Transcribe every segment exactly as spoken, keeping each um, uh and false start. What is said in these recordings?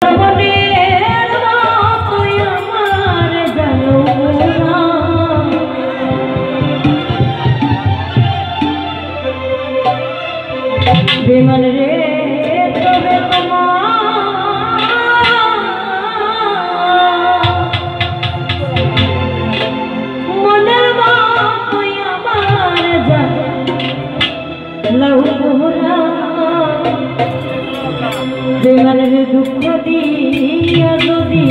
বিমল রে তবে মনের তুই আমার লৌরা বিমল রে দুঃখ দিয়া যদি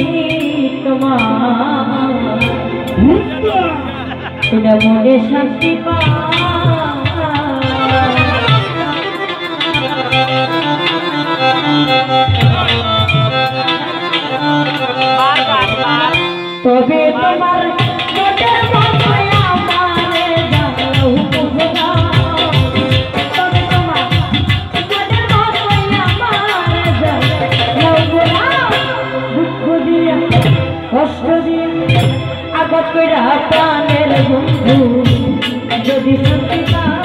তোমার মনে শান্তি পা তবে তোমার দুঃখ দিয়া কষ্ট দিয়ে আগত করে প্রাণের বন্ধু যদি সত্যি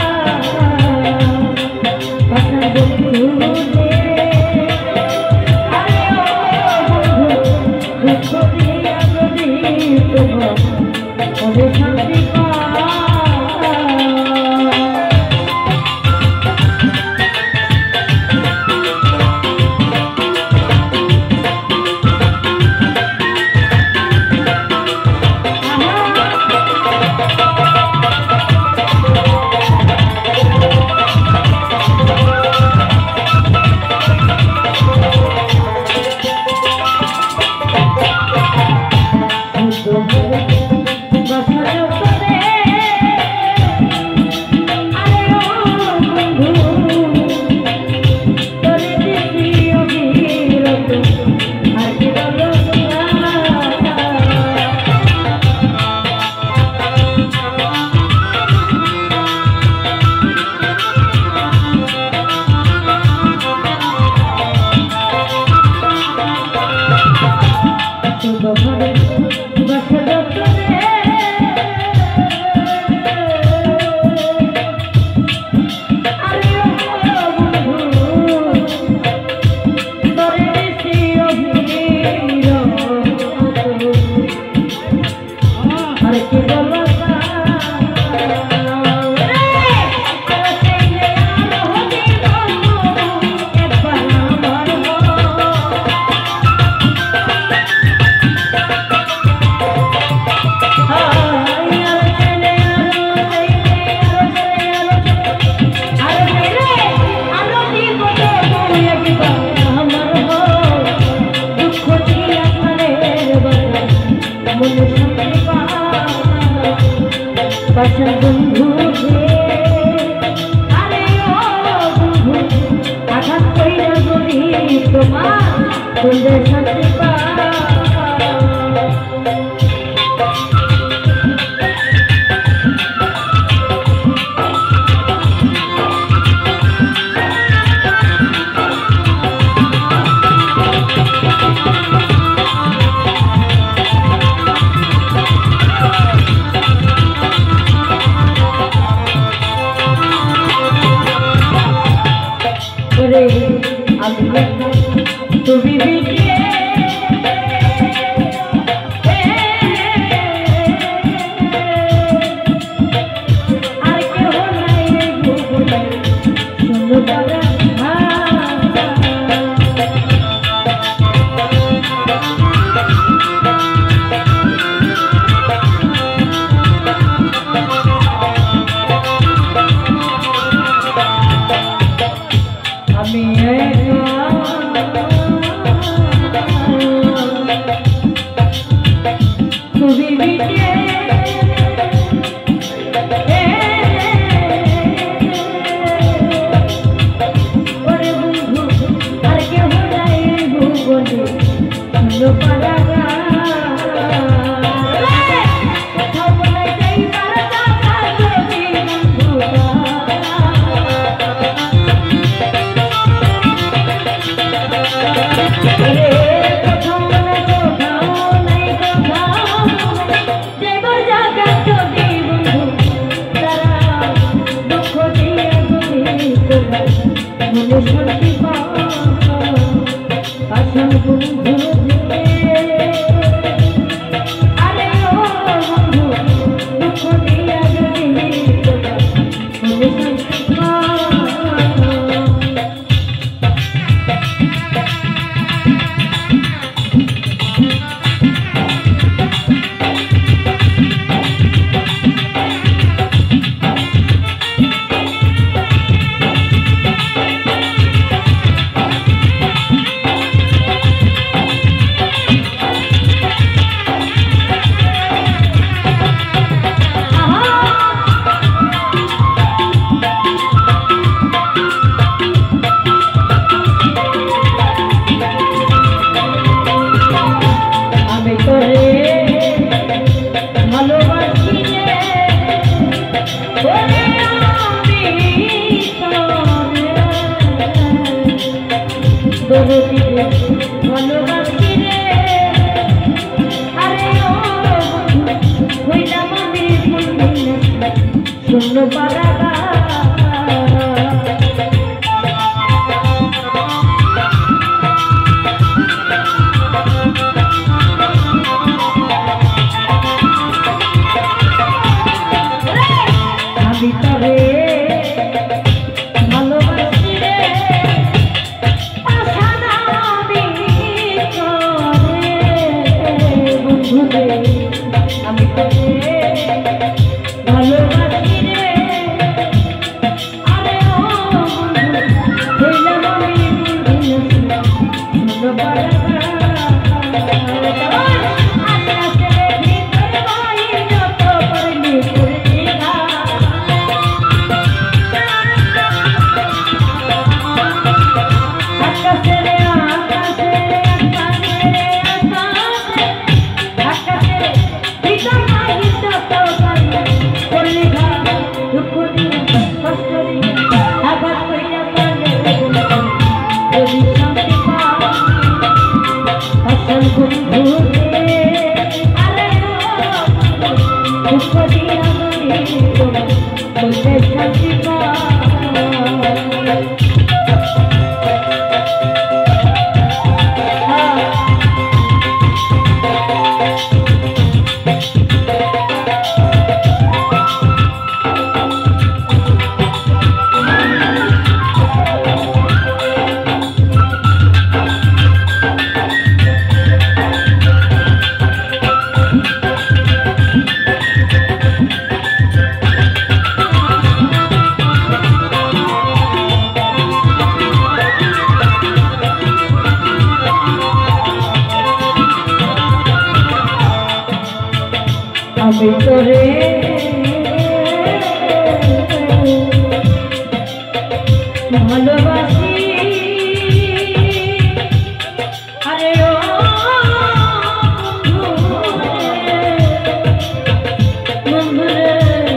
বন্ধু আরে ও বন্ধু আঘাত কইরা বলি তোমার বন্ধু শান্তি পা তুমি বিটিয়ে আর কেউ নাই শুনো দাদা আমি শান্তি পা শূন্য পারা আমি তবে ভালোবাসি রে পাশানা বন্ধু রে আমি তবে ভালোবাসি রে আরে ও হইলাম আমি শূন্য পারা আমি তোরে ভালোবাসি আরে ও বন্ধু রে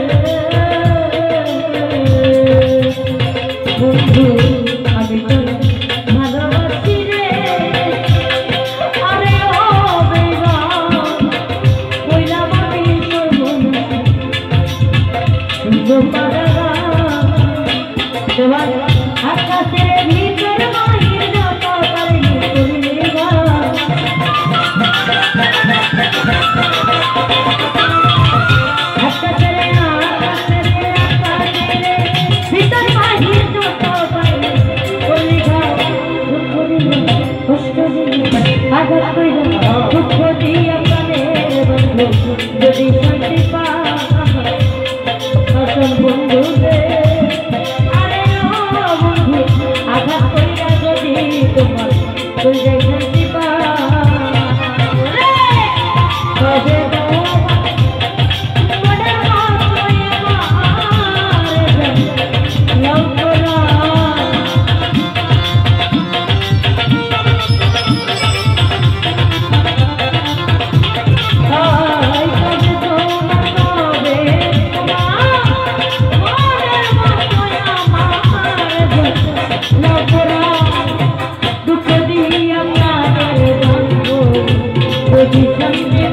বন্ধু আমি তোরে ভালোবাসি রে আরে ও বেগম কইলাম তোমার আকাশের ভিতর মাহির যত পারি করিবা আকাশের আকাশের আকাশের ভিতর মাহির যত পারি করিবা দুঃখ দিলে কষ্ট দিলে আঘাত কইরা দুঃখ দিয়া প্রাণের বন্ধু যদি শান্তি পা আসল বন্ধু রে আরে ও বন্ধু আঘাত কইরা যদি তোমার তুই যাই শান্তি পা তবে মনের মতোই আমার লও করা দুঃখ দিয়া প্রাণের বন্ধু যদি শান্তি